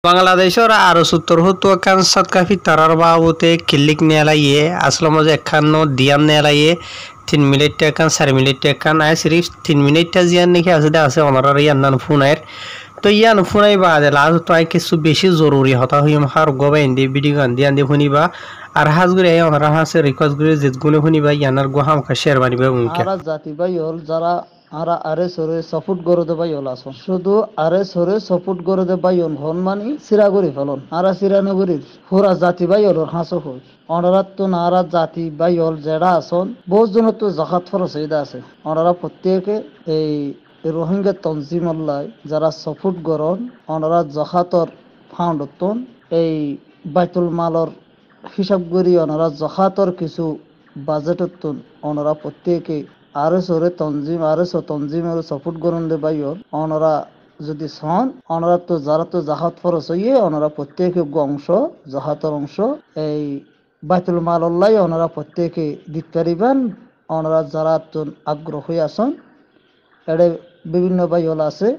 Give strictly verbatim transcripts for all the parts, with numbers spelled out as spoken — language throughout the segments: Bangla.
বাংলাদেশের আরো সত্তর হতো কান সৎকাফি তারার বাবুতে কিল্লিক নেলাইয়ে আসলে মজা একখান দিয়াম নেলাইয়ে তিন মিনিট টাকান চার মিনিট টাকান আয় সিরিফ তিন মিনিটটা জিয়ান নাকি আছে দে আছে অনার ইয়ান ফোনের তো ইয়ান ফোনাই বাদে লাস্ট তো আই কিছু বেশি জরুরি হতা হইম হার গবা ইন্দি ভিডিও গান দিয়ে আন্দি শুনিবা আর হাজগুড়ি আই অনার হাসে রিকোয়েস্ট গুলি যেগুলো শুনিবা ইয়ানার গোহাম কা শেয়ার বানিবা মুমকিন আর জাতি ভাই হল যারা আরা আরে সরে সাপোর্ট করে দে ভাই হল আসো শুধু আরে সরে সাপোর্ট করে দে ভাই হল হন মানি সিরা করি ফেলন আরা সিরানগরীর পুরা জাতি ভাই হল হাসো হই অনারাত তো নারা জাতি ভাই হল যেটা আসন বহুত জন তো জাকাত ফরস হইদা আছে অনারা প্রত্যেকে এই রোহিঙ্গা তনজিমল্লাই যারা সাপোর্ট করন অনারা জাকাতর ফাউন্ডতন এই বাইতুল মালর হিসাব করি ওনারা জাকাতর কিছু বাজেটতন ওনারা প্রত্যেকে আরো সরে তনজিম আরো তনজিমের সাপোর্ট করুন দে বাইর ওনারা যদি সন ওনারা তো যারা তো জাকাত ফরস হইয়ে ওনারা প্রত্যেকে অংশ জাকাতর অংশ এই বাইতুল মালল্লাই ওনারা প্রত্যেকে দিতে পারিবেন ওনারা যারা তো আগ্রহ হয়ে আসন এড়ে বিভিন্ন বাইল আছে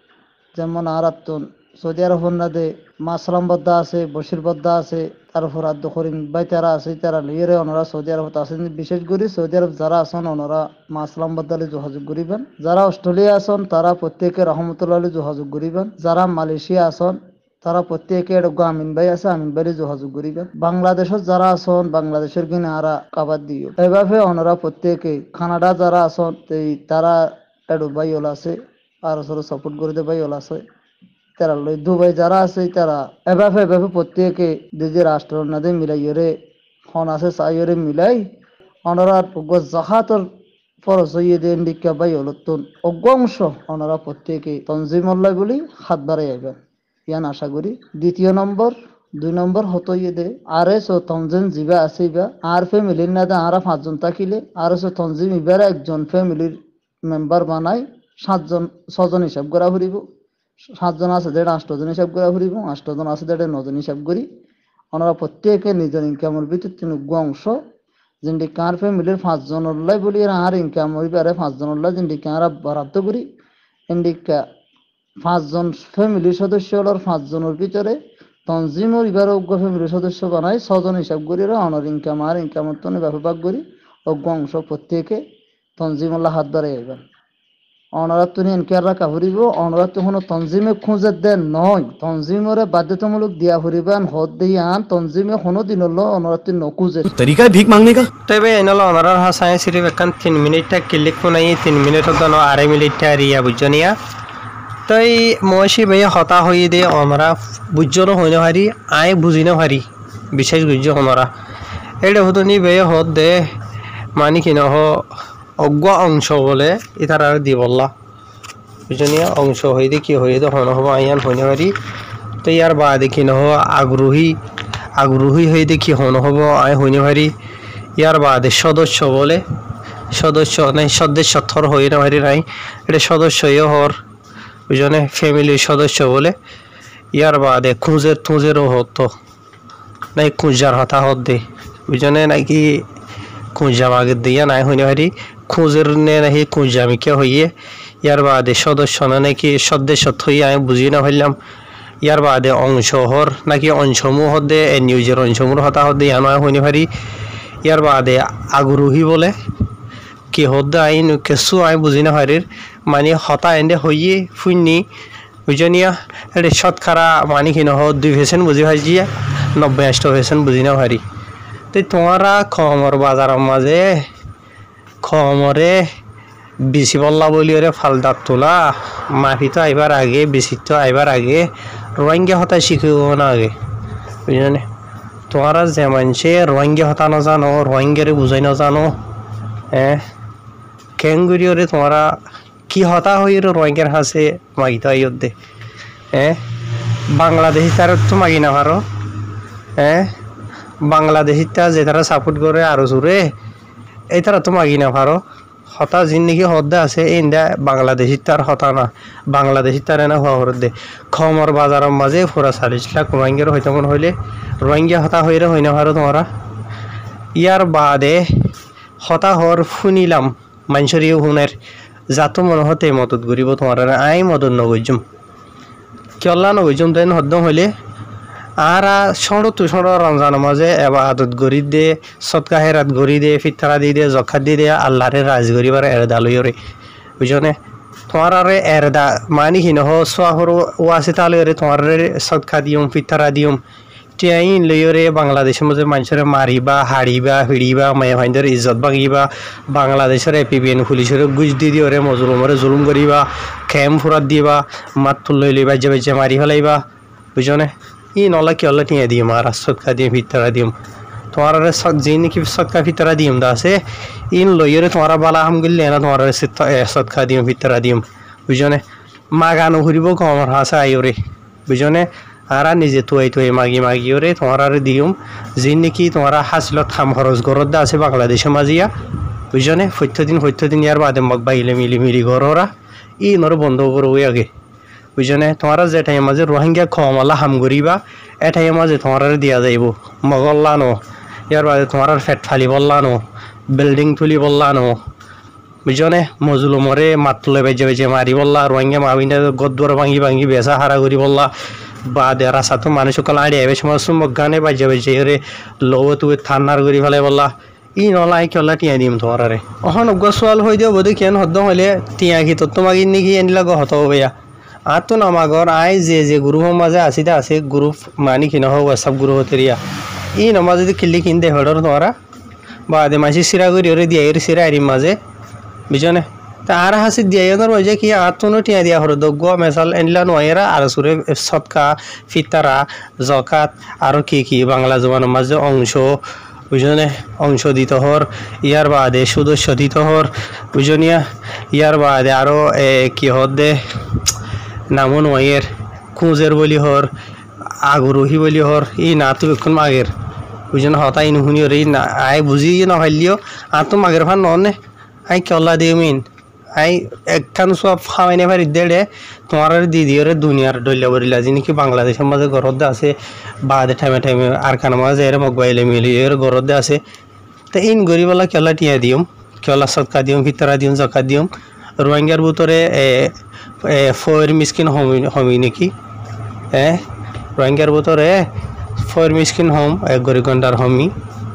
যেমন আরাতন সৌদি আরব দে মাসলাম বদ্দা আছে বশির বদ্দা আছে তারপর আদ্য করিম ভাই তারা আছে তারা লিয়ে ওনারা সৌদি আরব আছেন বিশেষ করে সৌদি আরব যারা আছেন ওনারা মাসলাম বদ্দালে যোগাযোগ করিবেন যারা অস্ট্রেলিয়া আছেন তারা প্রত্যেকে রহমতুল্লাহ যোগাযোগ করিবেন যারা মালয়েশিয়া আছেন তারা প্রত্যেকে আমিন ভাই আছে আমিন ভাই যোগাযোগ করিবেন বাংলাদেশের যারা আছেন বাংলাদেশের কিনা আরা কাবাদ দিও এভাবে ওনারা প্রত্যেকে কানাডা যারা আছেন তারা এডো ভাই ওলা আছে আর সাপোর্ট করে দে ভাই ওলা আছে তারা লই দুবাই যারা আছে তারা এভাবে এভাবে প্রত্যেকে যে রাষ্ট্র নাদে মিলাইরে হন আছে চাইরে মিলাই ওনারা জাকাতর ফরজ হইয়ে দেন দিকা বাই হলতুন অংশ ওনারা প্রত্যেকে তনজিমল্লাই বলি হাত বাড়াই আইবেন ইয়ান আশা করি দ্বিতীয় নম্বর দুই নম্বর হতো ইয়ে দে আর এস ও তনজিম জিবা আছে ইবা আর ফ্যামিলির না দে আরা পাঁচজন থাকিলে আর এস ও তনজিম ইবার একজন ফ্যামিলির মেম্বার বানাই সাতজন ছজন হিসাব করা ফুরিব সাতজন আছে দেড় আষ্টজন হিসাব করা ফুরিব আষ্টজন আছে দেড় নজন হিসাব করি ওনারা প্রত্যেকে নিজের ইনকামের ভিতর তিন অংশ যেটি কার ফ্যামিলির পাঁচজনের লাই বলি আর ইনকাম হইবারে পাঁচজনের যেটি কারা বরাদ্দ করি এন্ডিকা পাঁচজন ফ্যামিলির সদস্য হল পাঁচজনের ভিতরে তনজিমর এবার অজ্ঞ ফ্যামিলির সদস্য বানাই ছজন হিসাব করি অনার ইনকাম আর ইনকামের তো ব্যাপক করি অজ্ঞ অংশ প্রত্যেকে তনজিমল্লা হাত ধরে এবার ওনারা তুমি এনকার রাখা ফুরিব ওনারা তো কোনো তনজিমে খুঁজে দেন নয় তনজিমরে বাধ্যতামূলক দিয়া ফুরিবেন হদ দিয়ে আন তনজিমে কোনো দিন হলো ওনারা তুই নকুজে তরিকা ভিক মাংনে কা তবে এনলো ওনারা হাসায় সিরিফ একখান তিন মিনিটটা ক্লিক ফোনাই তিন মিনিট হতো না আড়াই মিনিটটা রিয়া বুঝনিয়া তাই মশি ভাই হতা হয়ে দে ওনারা বুঝজনও হইনে হারি আয় বুঝিনে হারি বিশেষ বুঝ ওনারা এটা হতো নি ভাই হদ দে মানি কিনা হ অজ্ঞ অংশ বলে এটার আর দি বললা বুঝনিয়া অংশ হয়ে দে কি হয়ে দে হন হব আইয়ান হইনে পারি তো ইয়ার বা দেখি নহ আগ্রহী আগ্রহী হয়ে দেখি হন হব আয় হইনে পারি ইয়ার বাদে সদস্য বলে সদস্য নাই সদস্য থর হয়ে না পারি নাই এটা সদস্য হর বুঝনে ফ্যামিলির সদস্য বলে ইয়ার বাদে খুঁজের তুঁজেরও হতো নাই খুঁজার হতা হত দে বুঝনে নাকি খুঁজা আগে দিয়া নাই হইনে পারি খুঁজের নে নাকি খুঁজামিকে হইয়ে ইয়ার বাদে সদস্য না নাকি সদস্য থই আমি বুঝি না হইলাম ইয়ার বাদে অংশ হর নাকি অংশমূহ দে এ নিউজের অংশমূহ হতা হত দিয়া নয় হইনে পারি ইয়ার বাদে আগ্রহী বলে কি হদ আইন কেসু আই বুঝি না পারির মানে হতা এনে হইয়ে ফুইনি বুঝনিয়া এটা শতকরা মানে কি নহ দুই ভেসেন বুঝি ভাজিয়া নব্বই আষ্ট ভেসেন বুঝি না পারি তো তোমারা খমর বাজারের মাঝে খমরে বেশি বললা বলি ওরে ফালদার তোলা মাফি তো আইবার আগে বেশি তো আইবার আগে রোহিঙ্গা হতা শিখিব না আগে বুঝলি তোমারা যে মানুষে রোহিঙ্গা হতা না জানো রোহিঙ্গারে বুঝাই না জানো হ্যাঁ কেঙ্গুরি ওরে তোমরা কি হতা হই রোহিঙ্গার হাসে মাগি তো আইয়ত দে হ্যাঁ বাংলাদেশি তার তো মাগি না পারো হ্যাঁ বাংলাদেশিটা যে তারা সাপোর্ট করে আরো জোরে এই তারা তো মাগি না পারো হতা জিন্দিগি হদ্দা আছে ইন্দা বাংলাদেশি তার হতা না বাংলাদেশি তার না হওয়ার দে খমর বাজারের মাঝে পুরা চাল্লিশ লাখ রোহিঙ্গার হইতে মন হইলে রোহিঙ্গা হতা হইরে হই না পারো তোমরা ইয়ার বাদে হতা হর শুনিলাম মানুষের শুনের যাতো মনে হতে মদত করিব তোমার আই মদত নগজুম কিয়লা নবুজুম দেন হদ্দম হলে আরা সড়ো তু সড়ো রমজানের মাঝে এবার আদত গড়ি দে সৎকা হেরাত গড়ি দে ফিতরা দি দে জখাত দি দে আল্লাহরে রাজ গরিবার এরদা লইরে বুঝনে তোমার আরে এরদা মানি হিন হো সোয়াহর ওয়াসি তালরে তোমার সৎকা দিউম ফিতরা দিউম টিয়াইন লইরে বাংলাদেশের মধ্যে মানুষের মারিবা হাড়িবা হিড়িবা মায়ে ভাইদের ইজ্জত ভাঙিবা বাংলাদেশের এপিবিএন পুলিশের গুজ দি দিওরে মজলুমরে জুলুম করিবা খেম ফুরাত দিবা মাত তুলই লইবা যে বেজে মারি ফেলাইবা বুঝনে ই নলা কি হল্লা টিয়া দিম আর সৎকা দিম ফিতরা দিম তোমার যে নাকি সৎকা ফিতরা দিম দা আছে ইন লইরে তোমার বালা হাম গেলে না তোমার সৎকা দিম ফিতরা দিম বুঝনে মা গানো ঘুরিব কমর হাসা আইরে বুঝনে আর নিজে তুই তুই মাগি মাগি ওরে তোমার আর দিম যে নাকি তোমার হাসিল থাম খরচ গরত দা আছে বাংলাদেশে মাজিয়া বুঝনে সত্য দিন সত্য দিন ইয়ার বাদে মগ বাইলে মিলি মিলি গররা ই নর বন্ধ করবো আগে বুঝনে তোমার যে টাইম মাঝে রোহিঙ্গা খমালা হাম গরিবা এ টাইম মাঝে তোমার দিয়া যাইব মগল্লানো ইয়ার বাদে তোমার ফেট ফালি বললানো বিল্ডিং তুলি বললানো বুঝনে মজলুমরে মাত তুলে বেজে বেজে মারি বললা রোহিঙ্গা মাবিনা গদ্দর ভাঙি ভাঙি বেসা হারা করি বললা বাদে রাস্তা তো মানুষ সকল আড়িয়ে বেশ সময় গানে বাজে বেজে রে লো তুই থান্নার করি ফেলে বললা ই নলা আই কেলা টিয়া দিম তোমার আরে অহন অজ্ঞ সোয়াল হয়ে দিও বোধ কেন হদ্দম হইলে টিয়া কি তোর তোমাকে নাকি এনিলা গ হত হইয়া আর তো নামাগর আই যে যে গ্রুপের মাঝে আসিতে আছে গ্রুপ মানি কিনা হোক সব গ্রুপ হতেরিয়া ই নমা যদি কিল্লি কিনতে হড়র তোমারা বাদে মাসি সিরা করি ওরে দিয়ে এর সিরা আরিম মাঝে বুঝনে তা আর হাসি দিয়ে মাঝে কি আর তো টিয়া দিয়া হর দগ্গ মেসাল এনলা নয়েরা আর সুরে সৎকা ফিতারা জকাত আরো কি কি বাংলা জবানের মাঝে অংশ বুঝনে অংশ দিত হর ইয়ার বাদে সদস্য দিত হর বুঝনিয়া ইয়ার বাদে আরো কি হর দে নামন ওয়ের খুঁজের বলি হর আগুরোহী বলি হর ই না তো এখন মাগের বুঝন হতাই নুশুনি রে না আই বুঝি না হইলিও আর তো মাগের ফান ননে আই কেলা দিও মিন আই একখান সব খাওয়াইনে পারি দেড়ে তোমার দিদি ওরে দুনিয়ার ডইলা বরিলা যিনি কি বাংলাদেশের মাঝে গরদে আছে বাদে টাইমে টাইমে আর খান মাঝে এর মোবাইলে মিলি এর গরদে আছে তো ইন গরিবলা কেলা টিয়া দিম কেলা সৎকা দিম ফিতরা দিম জকাত দিম রোহিঙ্গার ভিতরে ফয়ের মিসকিন হমি হমি নাকি হ্যাঁ রোহিঙ্গার ভিতরে ফয়ের মিসকিন হম এক গরিব গন্ডার হমি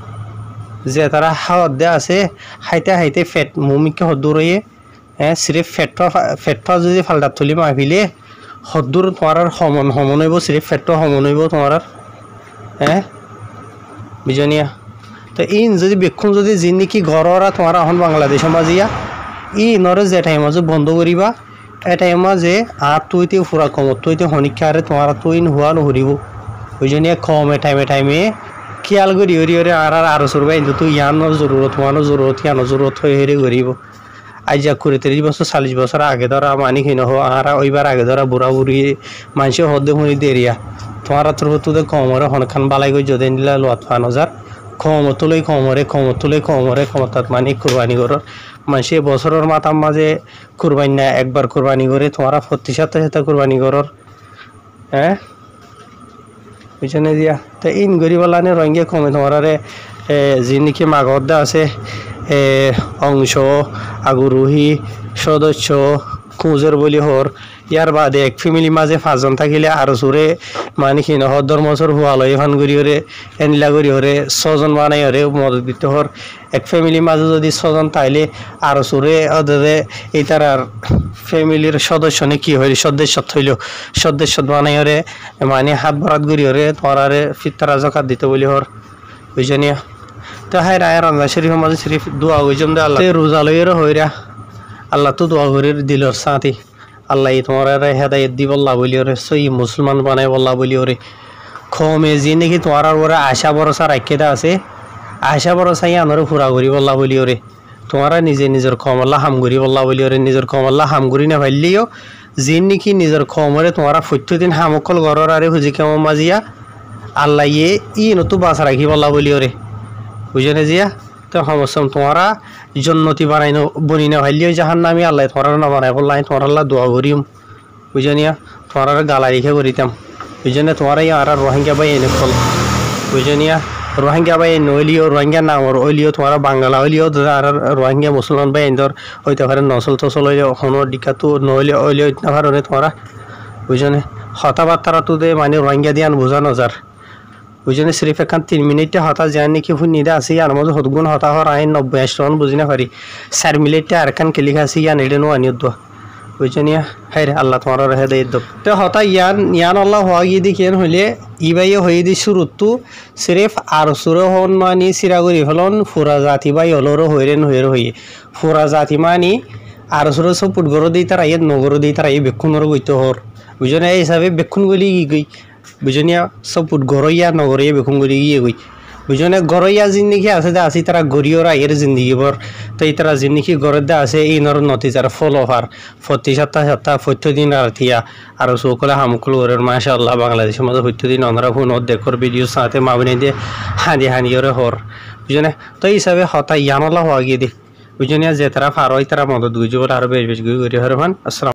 যে তারা হাওয়াত দে আছে হাইতে হাইতে ফেট মুমিকে হদ্দুর হয়ে হ্যাঁ সিরিফ ফেট ফেটটা যদি ফালদার তুলি মাহিলে হদ্দুর তোমার সমন সমন হইব সিরিফ ফেটটা সমন হইব তোমার হ্যাঁ বুঝনিয়া তো ইন যদি বেক্ষণ যদি যি নাকি ঘররা তোমার এখন বাংলাদেশের মাজিয়া ই নরে যে টাইম মাঝে বন্ধ করিবা এ টাইম মাঝে আর তুইতে ফুরা কমত তুইতে হনিকারে তোমার তুই হুয়া নহরিব বুঝনিয়া কমে টাইমে টাইমে খেয়াল করি হরি হরে আর আর আরো চলবে কিন্তু তুই ইয়ানো জরুরত মানো জরুরত ইয়ানো জরুরত হয়ে হেরে করিব আজ যা কুড়ি তিরিশ বছর চল্লিশ বছর আগে ধরা মানি কিনো হো আর ওইবার আগে ধরা বুড়া বুড়ি মানুষের হদ্দে শুনি দেরিয়া তোমার তোর তোদের কমরে হনখান বালাই গই যদি নিলা লোয়াত পান হাজার কমত তুলেই কমরে কমত তুলেই কমরে কমতাত মানি কুরবানি করর মানুষে বছরের মাথার মাঝে কুরবানি না একবার কুরবানি করে তোমারা প্রতি সপ্তাহে সাথে কুরবানি করর হ্যাঁ বুঝনে দিয়া তো ইন গরিবালানে রঙে কমে তোমার যি নাকি মাগদা আছে অংশ আগুরোহী সদস্য খুঁজের বলি হর ইয়ার বাদে এক ফ্যামিলি মাঝে পাঁচজন থাকিলে আরো চোরে মানে কি নহর ধর্মচর হুয়ালয় ফান করি হরে এনলা করি হরে ছজন বানাই হরে মদত দিতে হর এক ফ্যামিলির মাঝে যদি ছজন তাইলে আরো চোরে ওদের এই তার আর ফ্যামিলির সদস্য নে কি হইল সদস্য হইল সদস্য বানাই হরে মানে হাত বরাত করি হরে তোমার আরে ফিতরা জকাত দিতে বলি হর বুঝনিয়া তো হাই রায় রমজান শরীফের মাঝে শরীফ দোয়া হইজম দে আল্লাহ রোজা লইয়েরও হইরা আল্লাহ তো দোয়া করে দিলর সাথী আল্লাহ তোমার হেদায়ত দি বললা বলি ওরে সই মুসলমান বানাই বললা বলি ওরে খমে যে নাকি তোমার ওরা আশা ভরসা রাখিয়ে আছে আশা ভরসা আনরে ফুরা করি বললা বলি ওরে তোমারা নিজে নিজের খমল্লা হাম করি বললা বলি ওরে নিজের খমল্লা হাম করি না ভাইলেও যে নাকি নিজের খমরে তোমারা প্রত্যেকদিন হামকল ঘরের আরে হুজি কেমন মাজিয়া আল্লাহ ইয়ে ই নতু বাসা রাখি বললা বলি ওরে বুঝে জিয়া তো সমস্যা তোমারা জন্নতি বানাই বনি না ভাইলিও জাহান নামি আল্লাহ তোমার না বানাই বললাম তোমার আল্লাহ দোয়া করিম বুঝে নিয়া তোমার গালা রেখে করিতাম বুঝে না তোমার আর রোহিঙ্গা বাই এনে ফল বুঝে নিয়া রোহিঙ্গা বাই নইলিও রোহিঙ্গা নামর ওইলিও তোমার বাংলা হইলিও আর রোহিঙ্গা মুসলমান বাই এন্দর হইতে পারে নসল টসল হইলে হনোর দিকা তো নইলে ওইলিও কারণে তোমারা বুঝে নে কথাবার্তা তো দে মানে রোহিঙ্গা দিয়ান বোঝা নজার বুঝনে সিরিফ এখান তিন মিনিটে হতা যায় নাকি শুনিদে আসি আর মধ্যে হতগুণ হতা হর আইন নব্বই আশি টন বুঝি না পারি চার মিনিটে আর এখান কেলি খাসি ইয়ান এডে নো আনিও দোয়া বুঝনিয়া হাই রে আল্লাহ তোমার রেহে দেই দো তো হতা ইয়ান ইয়ান আল্লাহ হওয়া গিয়ে দি কেন হইলে ইবাই হয়ে দি শুরুতু সিরিফ আর সুর হন মানি সিরাগুড়ি হলন ফুরা জাতি বাই হলরো হইরেন হইর হইয়ে ফুরা জাতি মানি আর সুর সব পুটগর দিই তারা ইয়ে নগর দিই তারা এই বেক্ষুনর গইতো হর বুঝনে এই হিসাবে বেক্ষুন গলি গই বুঝনিয়া সব পুট গরইয়া নগরিয়া বেক্ষুন গলি গিয়ে গই বুঝনে গরইয়া জিন্দিগি আছে যে আসি তারা গরিয়রা এর জিন্দিগি বর তো এই তারা জিন্দিগি গরের দে আছে এই নর নতিজার ফল হওয়ার প্রতি সপ্তাহ সপ্তাহ প্রত্যেকদিন আর থিয়া আর সকলে হামকুল ওরের মাসা আল্লাহ বাংলাদেশের মধ্যে প্রত্যেকদিন অন্যরা ফোন দেখর ভিডিও সাথে মাবিনে দিয়ে হানি হানি ওরে হর বুঝনে তো এই হিসাবে হতা ইয়ান আল্লাহ হওয়া গিয়ে দি বুঝনিয়া যে তারা ফার হয় তারা মদত গুজব আর বেশ বেশ গুই করি হরমান আসসালাম